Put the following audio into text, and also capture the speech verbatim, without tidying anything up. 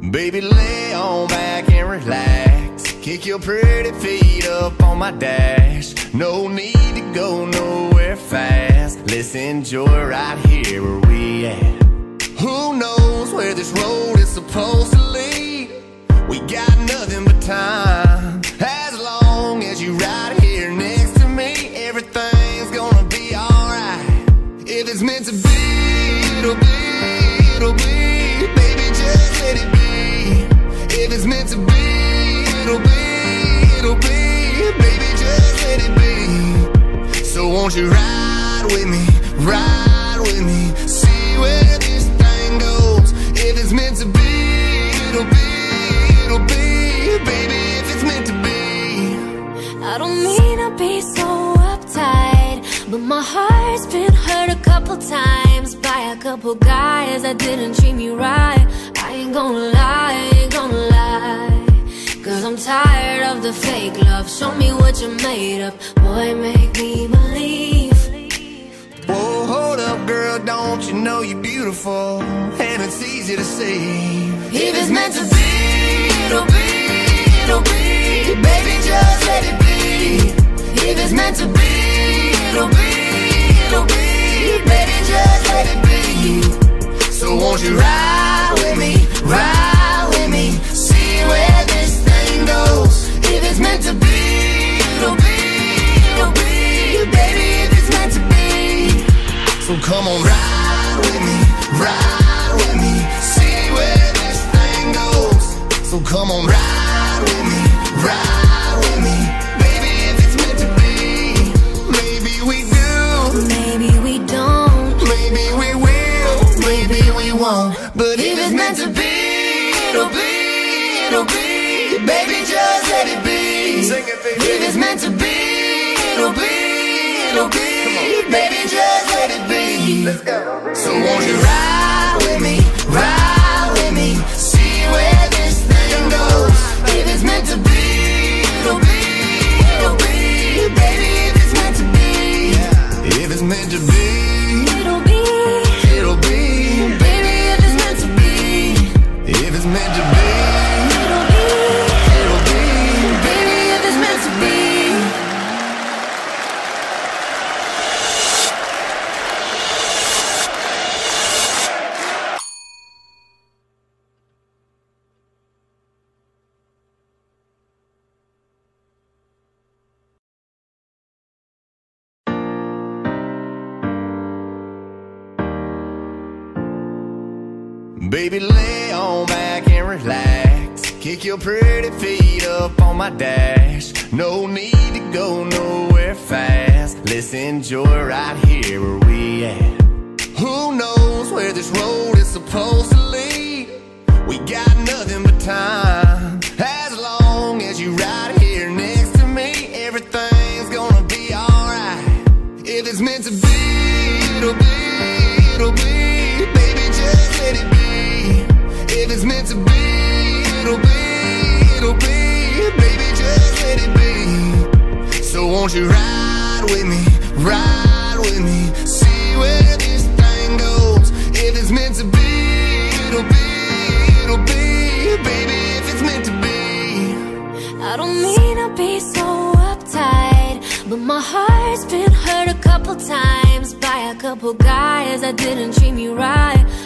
Baby, lay on back and relax. Kick your pretty feet up on my dash. No need to go nowhere fast. Let's enjoy right here where we at. Who knows where this road is supposed to lead? We got nothing but time. As long as you right here next to me, everything's gonna be alright. If it's meant to be, it'll be, it'll be. Baby, just let it be. If it's meant to be, it'll be, it'll be. Baby, just let it be. So won't you ride with me, ride with me, see where this thing goes. If it's meant to be, it'll be, it'll be. Baby, if it's meant to be. I don't mean to be so uptight, but my heart's been hurt a couple times by a couple guys that didn't treat me right. I ain't gonna lie, I ain't gonna lie, cause I'm tired of the fake love. Show me what you're made of, boy, make me believe. Whoa, hold up, girl, don't you know you're beautiful? And it's easy to see. If it's meant to be, it'll be, it'll be. Baby, just let it be. If it's meant to be, it'll be, it'll be. Baby, just let it be. So won't you ride with me, ride with me, see where this thing goes. If it's meant to be, it'll be, it'll be. Baby, if it's meant to be. So come on, ride with me, ride with me, see where this thing goes. So come on, ride with me, ride with me. Baby, if it's meant to be, maybe we do, maybe we don't, maybe we will, maybe we won't. But if it's meant to be, it'll be, it'll be. Baby, just let it be. Sing it, baby. If it's meant to be, it'll be, it'll be. Baby, just let it be. Let's go. So won't you ride with me, ride with me, see where this thing goes. If it's meant to be, it'll be, it'll be. Baby, if it's meant to be, yeah. If it's meant to be, it'll be, it'll be. Baby, if it's meant to be, if it's meant to be, it'll be, it'll be. Baby, if it's meant to be. Baby, lay on back and relax. Kick your pretty feet up on my dash. No need to go nowhere fast. Let's enjoy right here where we at. Who knows where this road is supposed to lead? We got nothing but time. As long as you right here next to me, everything's gonna be alright. If it's meant to be, it'll be, it'll be. Baby, just let it be. If it's meant to be, it'll be, it'll be. Baby, just let it be. So won't you ride with me, ride with me, see where this thing goes. If it's meant to be, it'll be, it'll be. Baby, if it's meant to be. I don't mean to be so uptight, but my heart's been hurt a couple times by a couple guys that didn't treat me right.